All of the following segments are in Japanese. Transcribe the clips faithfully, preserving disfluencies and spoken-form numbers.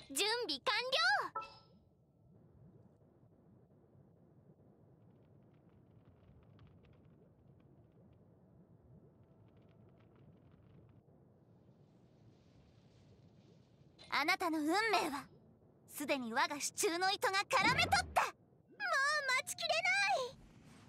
準備完了。あなたの運命はすでに我が手中の糸が絡め取った。もう待ちきれない。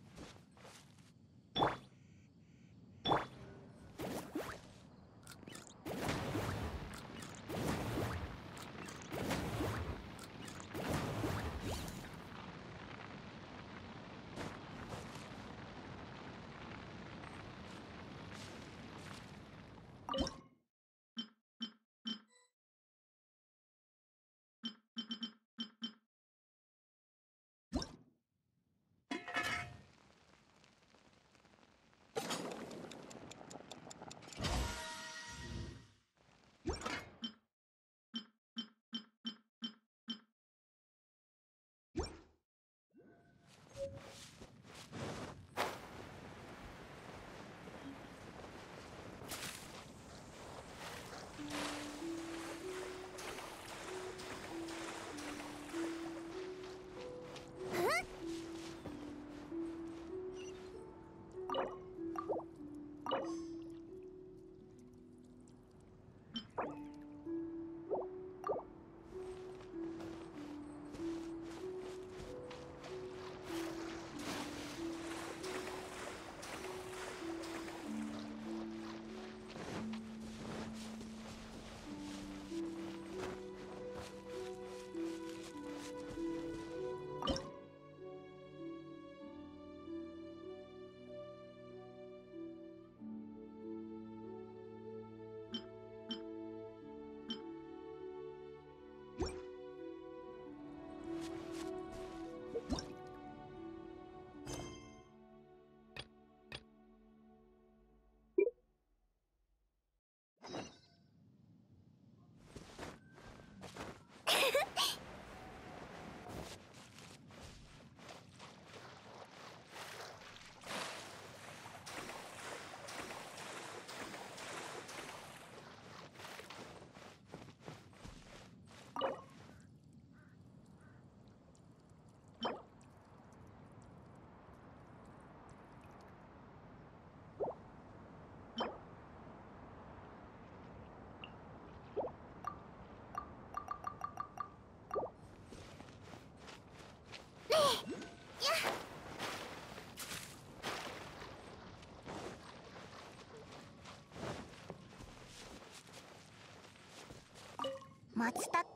松田。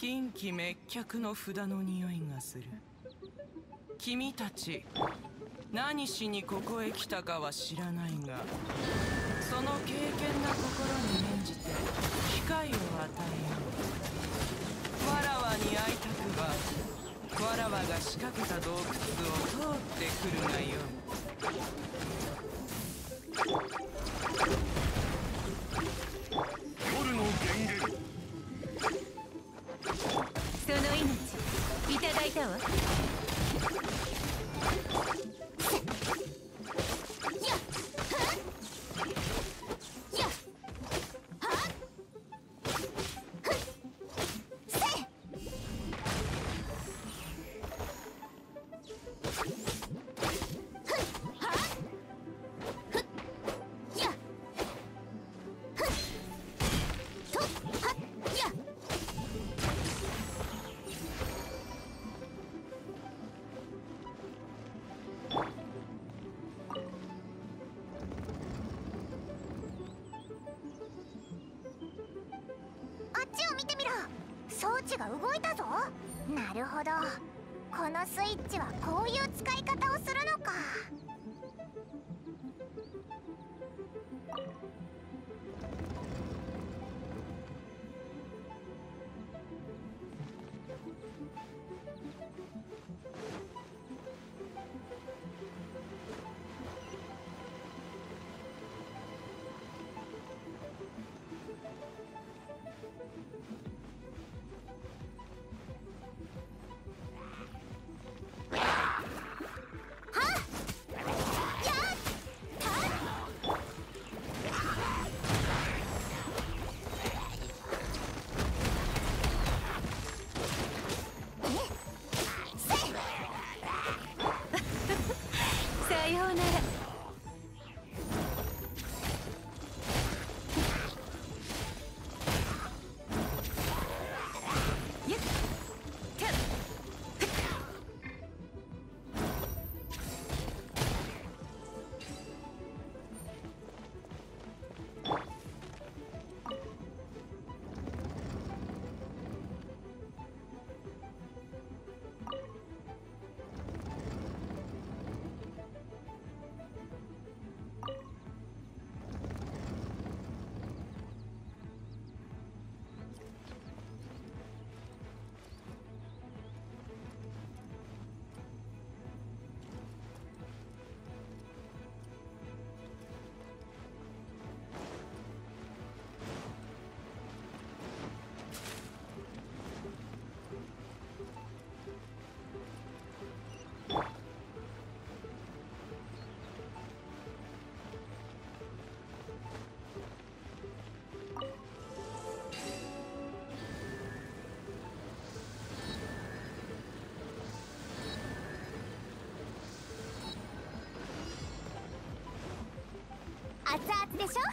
近畿滅却の札の匂いがする。君たち何しにここへ来たかは知らないが、その敬虔な心に免じて機会を与えよう。わらわに会いたくば、わらわが仕掛けた洞窟を通ってくるがよい。 夜の源源、 その命いただいたわ。 装置が動いたぞ。なるほど、このスイッチはこういう使い方をするのか。さようなら。熱々でしょ。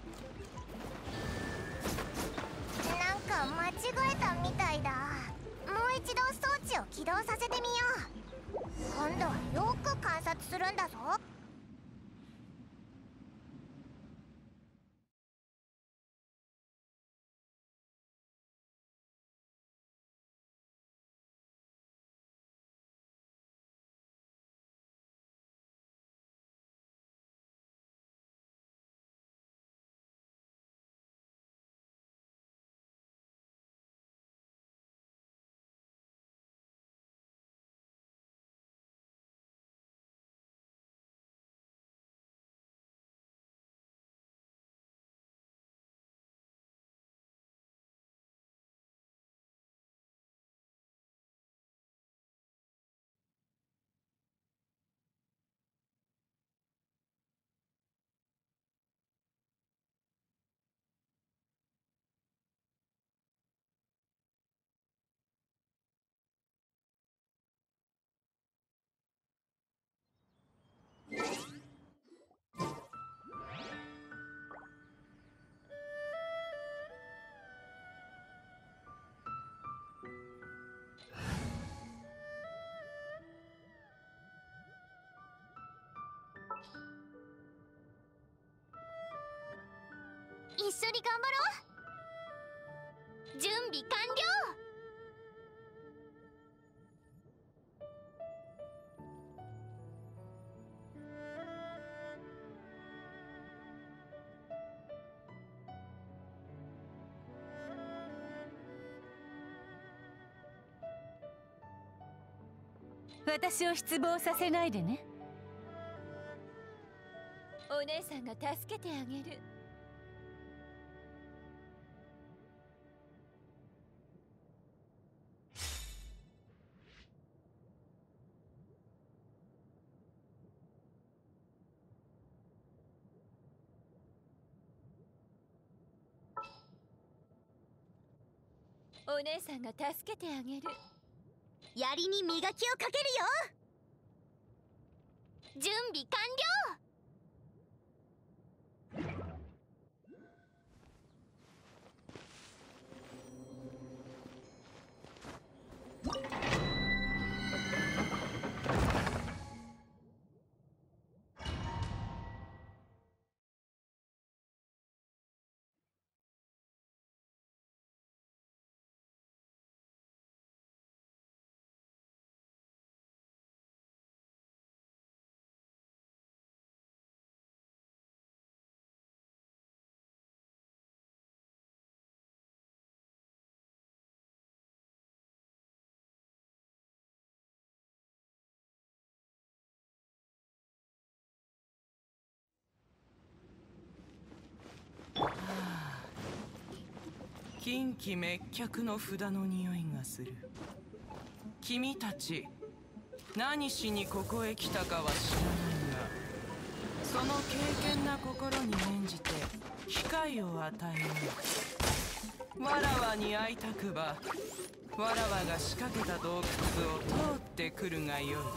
なんか間違えたみたいだ。もう一度装置を起動させてみよう。今度はよく観察するんだぞ。一緒に頑張ろう。準備完了。 私を失望させないでね。お姉さんが助けてあげる。お姉さんが助けてあげる。 槍に磨きをかけるよ。準備完了。 近畿滅却の札の匂いがする。君たち何しにここへ来たかは知らないが、その敬虔な心に免じて機会を与えよう。わらわに会いたくば、わらわが仕掛けた洞窟を通ってくるがよい。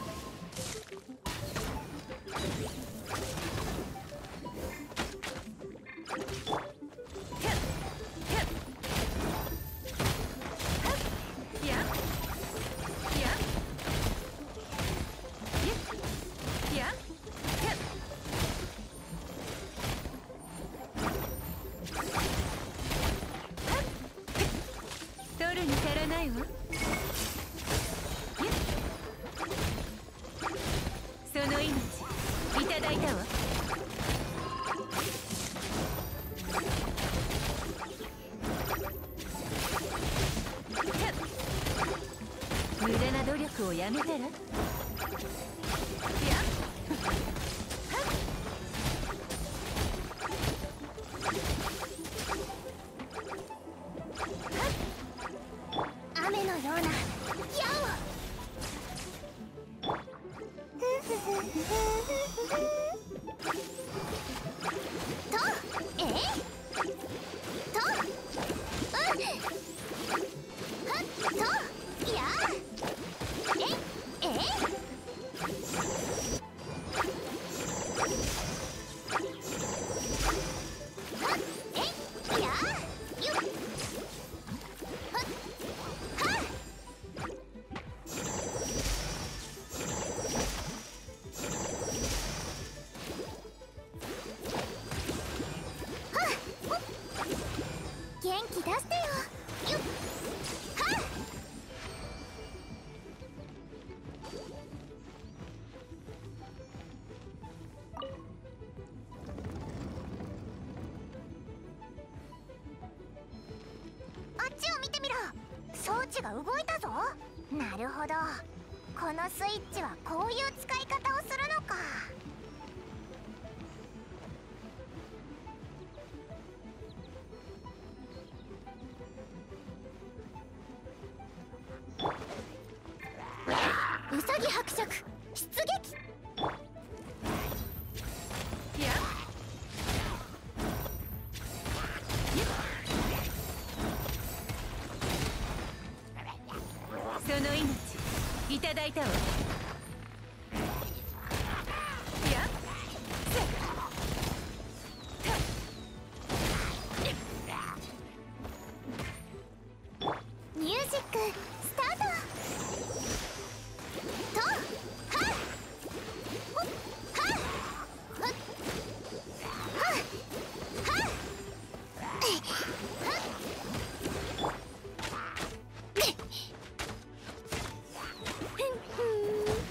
その命いただいたわ。無駄な努力をやめたら。 雨のような矢を。と、えいと、うんはっと、やえいえいはっえいやよっはっはっ元気出してよ。よっはっあっちを見てみろ。装置が動いたぞ。なるほど、このスイッチはこういう使い方をするのか。ウサギ伯爵出撃。 やその命いただいたわ。やミュージックスタート。とはっほっはっほっはっはっえっはっえっふんふん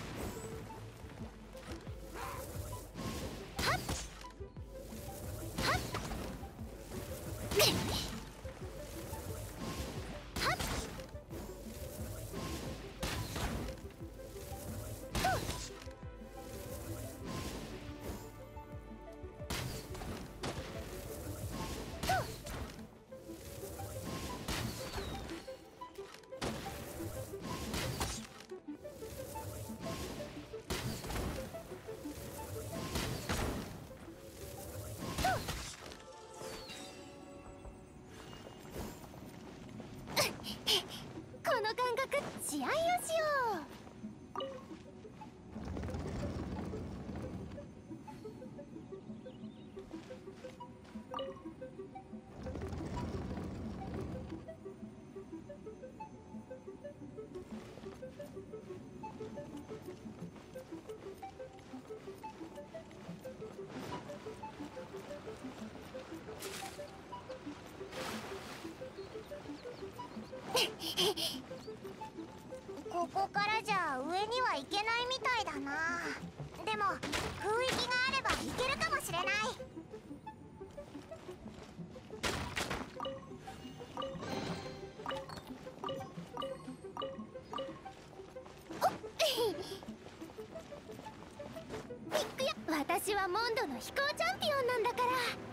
かな。でも雰囲気があればいけるかもしれない。ビッグや私はモンドの飛行チャンピオンなんだから。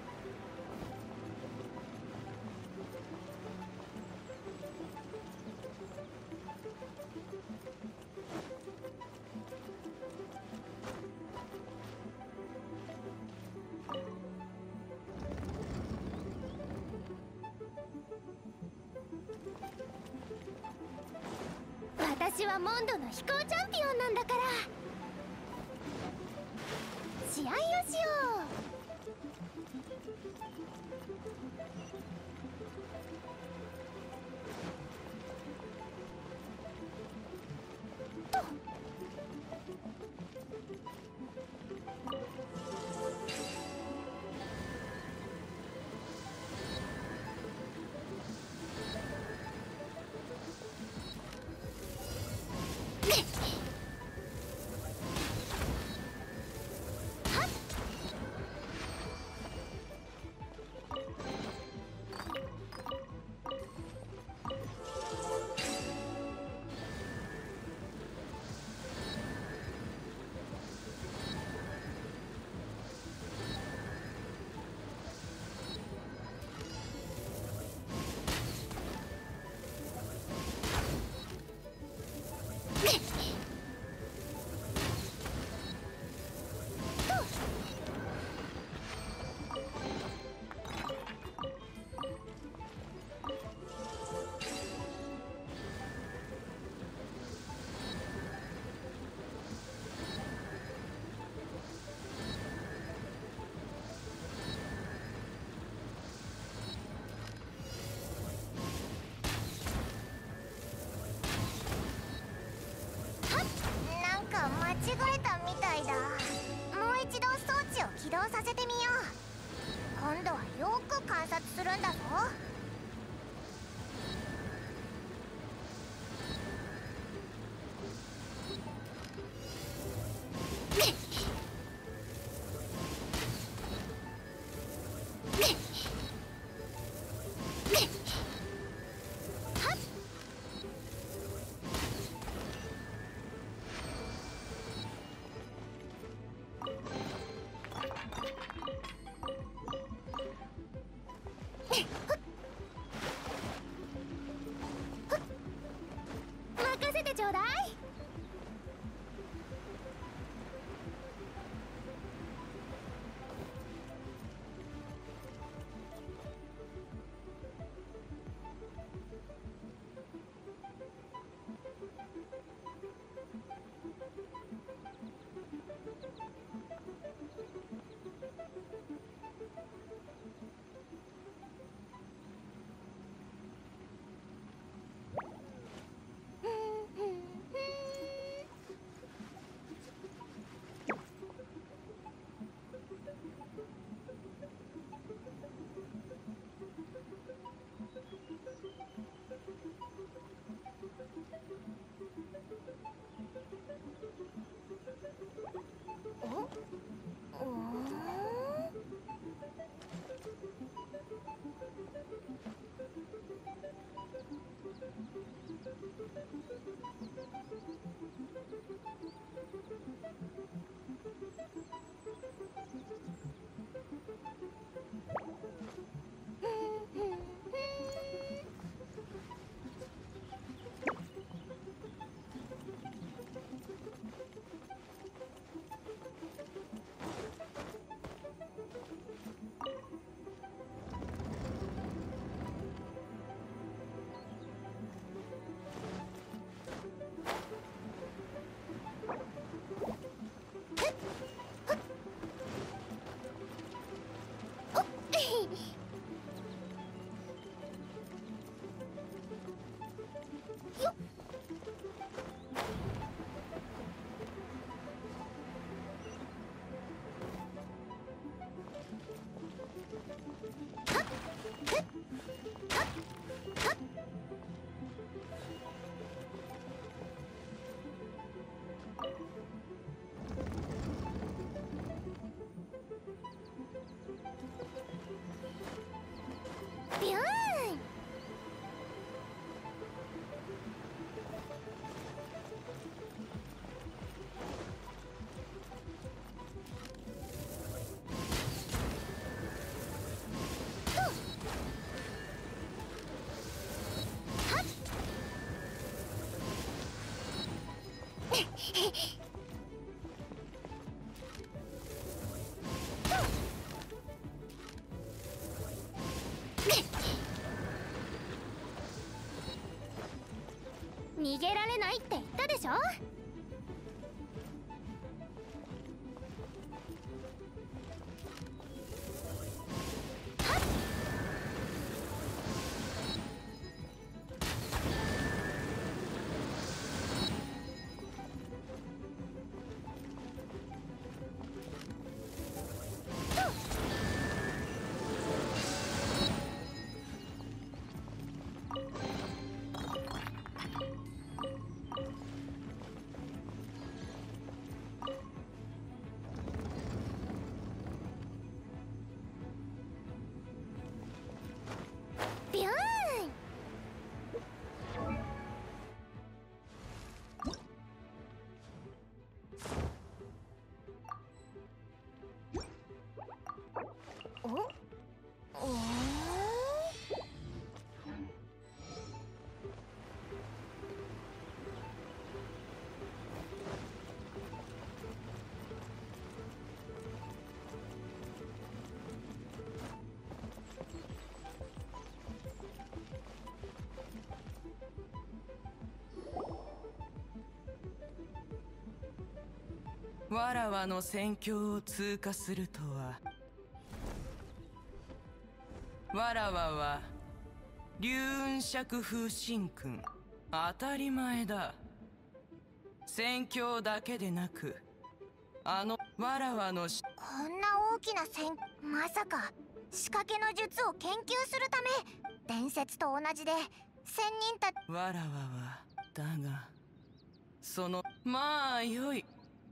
私はモンドの飛行チャンピオンなんだから。試合をしよう。間違えたみたいだ。もう一度装置を起動させてみよう。今度はよく観察するんだぞ。任せてちょうだい。 ビューン。逃げられないって言ったでしょ。ビューン。おおわらわの戦況を通過するとは。わらわは龍雲釈風神君。当たり前だ。戦況だけでなく、あのわらわのしこんな大きな戦、まさか仕掛けの術を研究するため。伝説と同じで仙人たわらわはだが、そのまあよい。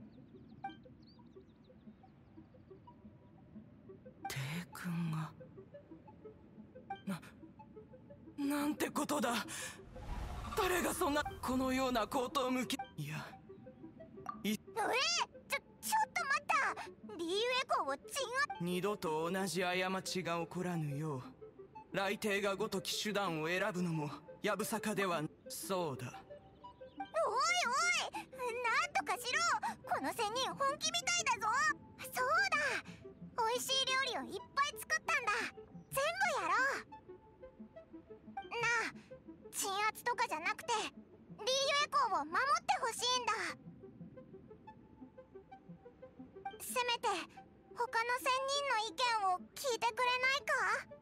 帝君がな、なんてことだ。誰がそんなこのような行動向き。いやいえちょちょっと待った。リーユエコーを鎮圧。 二度と同じ過ちが起こらぬよう雷帝がごとき手段を選ぶのもやぶさかでは。そうだ。 おいおい、なんとかしろ。この仙人本気みたいだぞ。そうだ、美味しい料理をいっぱい作ったんだ。全部やろう。なあ、鎮圧とかじゃなくてリーユエコーを守ってほしいんだ。せめて他の仙人の意見を聞いてくれないか。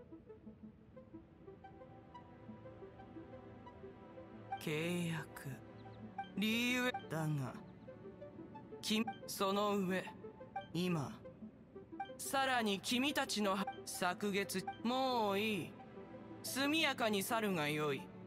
契約理由だが、君その上今さらに君たちの昨月もういい。速やかに去るがよい。